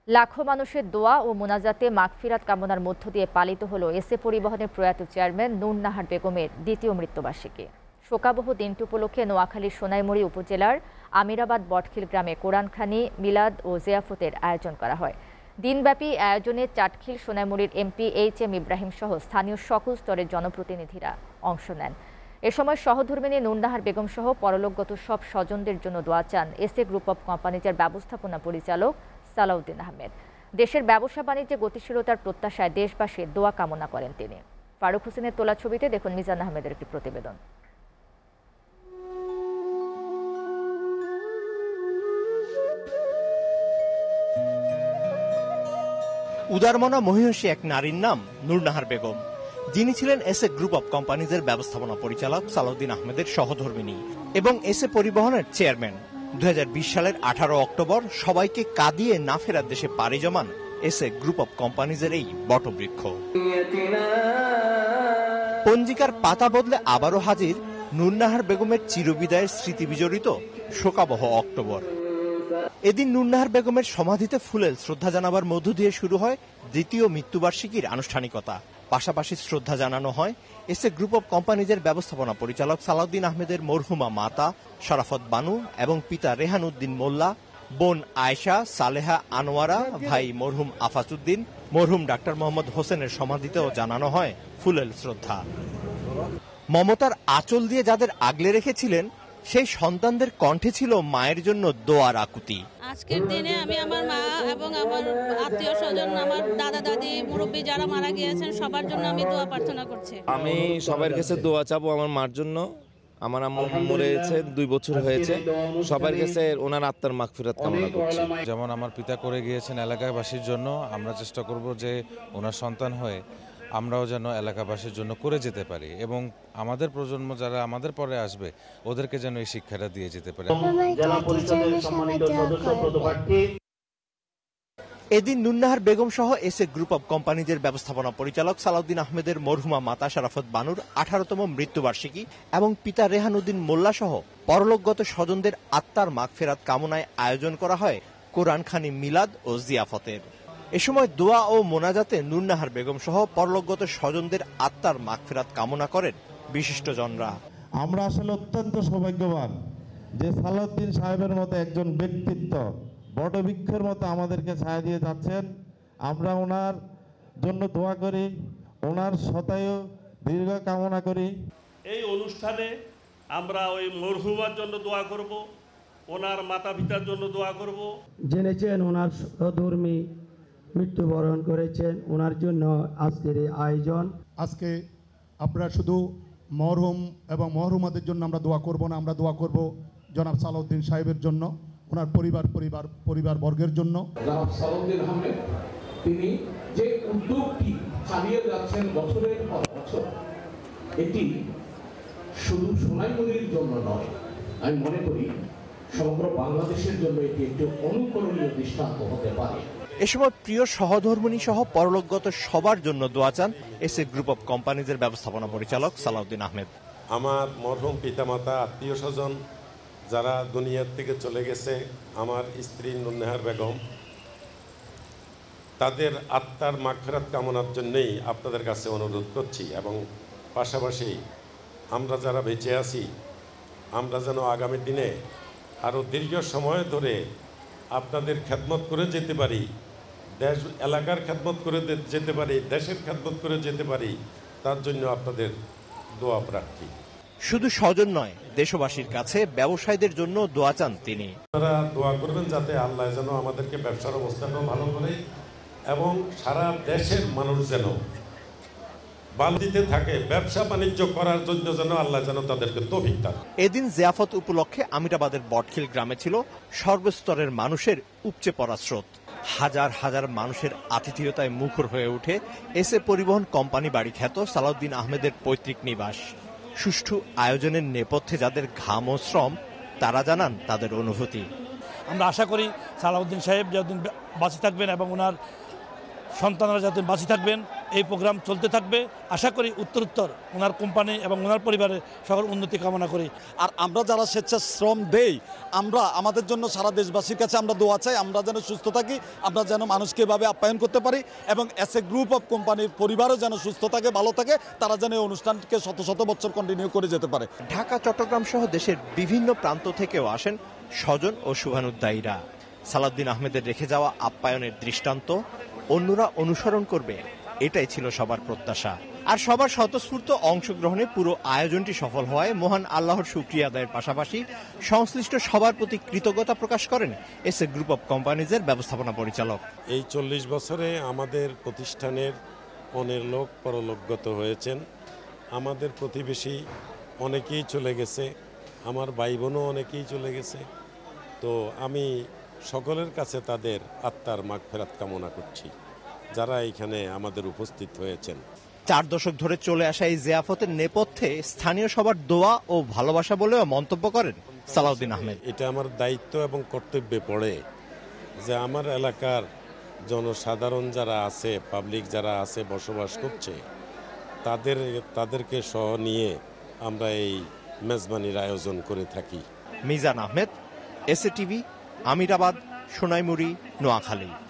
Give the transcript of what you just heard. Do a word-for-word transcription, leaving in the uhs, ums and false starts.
লাখো মানুষের দোয়া ও মোনাজাতে মাগফিরাত কামনার মধ্য দিয়ে পালিত হলো এসএ পরিবহনের প্রয়াত চেয়ারম্যান নূর নাহার বেগমের দ্বিতীয় মৃত্যুবার্ষিকী। শোকাবহ দিনটি উপলক্ষে নোয়াখালীর সোনাইমুড়ি উপজেলার আমিরাবাদ বটখিল গ্রামে কোরআনখানি, মিলাদ ও জিয়াফতের আয়োজন করা হয়। দিনব্যাপী আয়োজনে চাটখিল সোনাইমুড়ির এমপি এইচ এম ইব্রাহিম সহ স্থানীয় সকল স্তরের জনপ্রতিনিধিরা অংশ নেন। এ সময় সহধর্মিণী নূর নাহার বেগম সহ পরলোকগত সব স্বজনদের জন্য দোয়া চান এসএ গ্রুপ অব কোম্পানিজের ব্যবস্থাপনা পরিচালক সালাউদ্দিন আহমেদ। দেশের ব্যবসা বাণিজ্যে গতিশীলতার প্রত্যাশায় দেশবাসীর দোয়া কামনা করেন তিনি। ফারুক হোসেনের তোলা ছবিতে দেখুন মিজান আহমেদের একটি প্রতিবেদন। উদারমনা মহিষী এক নারীর নাম নূর নাহার বেগম, যিনি ছিলেন এসএ গ্রুপ অব কোম্পানিজের ব্যবস্থাপনা পরিচালক সালাউদ্দিন আহমেদের সহধর্মিণী এবং এসএ পরিবহনের চেয়ারম্যান। দুই হাজার বিশ সালের আঠারো অক্টোবর সবাইকে কাঁদিয়ে না ফেরার দেশে পাড়ি জমান এসএ গ্রুপ অব কোম্পানিজের এই বটবৃক্ষ। পঞ্জিকার পাতা বদলে আবারও হাজির নূর নাহার বেগমের চিরবিদায়ের স্মৃতি বিজড়িত শোকাবহ অক্টোবর। এদিন নূর নাহার বেগমের সমাধিতে ফুলেল শ্রদ্ধা জানাবার মধ্য দিয়ে শুরু হয় দ্বিতীয় মৃত্যুবার্ষিকীর আনুষ্ঠানিকতা। পাশাপাশি শ্রদ্ধা জানানো হয় এসএ গ্রুপ অব কোম্পানিজের ব্যবস্থাপনা পরিচালক সালাউদ্দিন আহমেদের মরহুমা মাতা শরাফত বানু এবং পিতা রেহান উদ্দিন মোল্লা, বোন আয়েশা, সালেহা আনোয়ারা, ভাই মরহুম আফাজউদ্দিন, মরহুম ডাক্তার মোহাম্মদ হোসেনের সমাধিতেও জানানো হয় ফুলেল শ্রদ্ধা। মমতার আঁচল দিয়ে যাদের আগলে রেখেছিলেন সেই সন্তানদের কণ্ঠে ছিল মায়ের জন্য দোয়ার আকুতি। আজকের দিনে আমি আমার মা এবং আমার আত্মীয় স্বজন, আমার দাদা দাদি, মুরব্বী যারা মারা গিয়েছেন সবার জন্য আমি দোয়া প্রার্থনা করছি। আমি সবার কাছে দোয়া চাবো আমার মার জন্য। আমার আম্মু মরেছে দুই বছর হয়েছে, সবার কাছে ওনার আত্মার মাগফিরাত কামনা করছি। যেমন আমার পিতা করে গিয়েছেন এলাকাবাসীর জন্য, আমরা চেষ্টা করব যে ওনার সন্তান হয়ে আমরাও যেন এলাকাবাসীর জন্য করে যেতে পারি এবং আমাদের প্রজন্ম যারা আমাদের পরে আসবে ওদেরকে যেন এই শিক্ষাটা দিয়ে যেতে পারি। এদিন নূর নাহার বেগম সহ এসএ গ্রুপ অব কোম্পানিজের ব্যবস্থাপনা পরিচালক সালাউদ্দিন আহমেদের মরহুমা মাতা শরাফত বানুর আঠারোতম মৃত্যুবার্ষিকী এবং পিতা রেহান উদ্দিন মোল্লা সহ পরলোকগত স্বজনদের আত্মার মাগফিরাত কামনায় আয়োজন করা হয় কোরআনখানি, মিলাদ ও জিয়াফতের। এ সময় দোয়া ও মোনাজাতে নূর নাহার বেগম সহ পরলোকগত স্বজনদের আত্মার মাগফিরাত কামনা করেন বিশিষ্টজনরা। আমরা আসলে অত্যন্ত সৌভাগ্যবান যে সালাউদ্দিন সাহেবের মতো একজন ব্যক্তিত্ব বটবৃক্ষের মতো আমাদেরকে ছায়া দিয়ে যাচ্ছেন। আমরা ওনার জন্য দোয়া করি, ওনার শতায়ু দীর্ঘ কামনা করি। এই অনুষ্ঠানে আমরা ওই মরহুমার জন্য দোয়া করব, ওনার মাতা পিতার জন্য দোয়া করব। জেনেছেন ওনার সহধর্মী মৃত্যুবরণ করেছেন, ওনার জন্য আজকের এই আয়োজন। আজকে আমরা শুধু মরহুম এবং মরহুমাদের জন্য আমরা দোয়া করব না, আমরা দোয়া করব জনাব সালাউদ্দিন সাহেবের জন্য, ওনার পরিবার পরিবার পরিবার বর্গের জন্য। জনাব সালাউদ্দিন আহমেদ তিনি যে উদ্যোগটি চালিয়ে যাচ্ছেন বছরের পর বছর, এটি শুধু সোনাইমুড়ির জন্য নয়, আমি মনে করি সমগ্র বাংলাদেশের জন্য এটি একটি অনুকরণীয় দৃষ্টান্ত হতে পারে। এ সময় প্রিয় সহধর্মিণী সহ পরলোকগত সবার জন্য দোয়া চান এসএ গ্রুপ অব কোম্পানিজের ব্যবস্থাপনা পরিচালক সালাউদ্দিন আহমেদ। আমার মরহুম পিতামাতা, আত্মীয় স্বজন যারা দুনিয়ার থেকে চলে গেছে, আমার স্ত্রী নূর নাহার বেগম, তাদের আত্মার মাগফিরাত কামনার জন্যই আপনাদের কাছে অনুরোধ করছি এবং পাশাপাশি আমরা যারা বেঁচে আছি আমরা যেন আগামী দিনে আরও দীর্ঘ সময় ধরে আপনাদের খেদমত করে যেতে পারি, দেশ এলাকার খেদমত করে যেতে পারি, দেশের খেদমত করে যেতে পারি, তার জন্য আপনাদের দোয়া প্রার্থী। শুধু স্বজন নয়, দেশবাসীর কাছে ব্যবসায়ীদের জন্য দোয়া চান তিনি। আপনারা দোয়া করবেন যাতে আল্লাহ যেন আমাদেরকে ব্যবসার অবস্থাটাও ভালো করে এবং সারা দেশের মানুষ যেন বান্দিতে থাকে, ব্যবসা বাণিজ্য করার জন্য যেন আল্লাহ যেন তাদেরকে তৌফিক দেন। এদিন জিয়াফত উপলক্ষে আমিরাবাদের বটখিল গ্রামে ছিল সর্বস্তরের মানুষের উপচে পড়া স্রোত। হাজার হাজার মানুষের আতিথেয়তায় মুখর হয়ে ওঠে এসএ পরিবহন কোম্পানি বাড়ি খ্যাত সালাউদ্দিন আহমেদের পৈতৃক নিবাস। সুষ্ঠু আয়োজনের নেপথ্যে যাদের ঘাম ও শ্রম, তারা জানান তাদের অনুভূতি। আমরা আশা করি সালাউদ্দিন সাহেব যতদিন বাঁচে থাকবেন এবং ওনার সন্তানরা যাতে বাঁচি থাকবেন, এই প্রোগ্রাম চলতে থাকবে। আশা করি উত্তরোত্তর ওনার কোম্পানি এবং ওনার পরিবারের সকল উন্নতি কামনা করি। আর আমরা যারা স্বেচ্ছাশ্রম দেই, আমরা আমাদের জন্য সারা দেশবাসীর কাছে আমরা দোয়া চাই, আমরা যেন সুস্থ থাকি, আমরা যেন মানুষকে এভাবে আপ্যায়ন করতে পারি এবং এস এ গ্রুপ অফ কোম্পানির পরিবারও যেন সুস্থ থাকে, ভালো থাকে, তারা যেন এই অনুষ্ঠানকে শত শত বছর কন্টিনিউ করে যেতে পারে। ঢাকা, চট্টগ্রাম সহ দেশের বিভিন্ন প্রান্ত থেকেও আসেন স্বজন ও শুভানুদ্দায়ীরা। সালাউদ্দিন আহমেদের রেখে যাওয়া আপ্যায়নের দৃষ্টান্ত অন্যরা অনুসরণ করবে, এটাই ছিল সবার প্রত্যাশা। আর সবার স্বতঃস্ফূর্ত অংশগ্রহণে পুরো আয়োজনটি সফল হওয়ায় মহান আল্লাহর শুকরিয়া আদায়ের পাশাপাশি সংশ্লিষ্ট সবার প্রতি কৃতজ্ঞতা প্রকাশ করেন এস এ গ্রুপ অব কোম্পানিজের ব্যবস্থাপনা পরিচালক। এই চল্লিশ বছরে আমাদের প্রতিষ্ঠানের অনেক লোক পরলোকগত হয়েছেন। আমাদের প্রতিবেশী অনেকেই চলে গেছে, আমার ভাই বোনও অনেকেই চলে গেছে। তো আমি সকলের কাছে তাদের আত্মার মাগফিরাত কামনা করছি যারা এখানে আমাদের উপস্থিত হয়েছেন। চার দশক ধরে চলে আসা এই জিয়াফতের নেপথ্যে স্থানীয় সবার দোয়া ও ভালোবাসা বলেও মন্তব্য করেন সালাউদ্দিন আহমেদ। এটা আমার দায়িত্ব এবং কর্তব্যে পড়ে যে আমার এলাকার জনসাধারণ যারা আছে, পাবলিক যারা আছে, বসবাস করছে, তাদের তাদেরকে সহ নিয়ে আমরা এই মেজবানির আয়োজন করে থাকি। Mizan Ahmed, S A TV, Amirabad, Sonaimuri, Noakhali.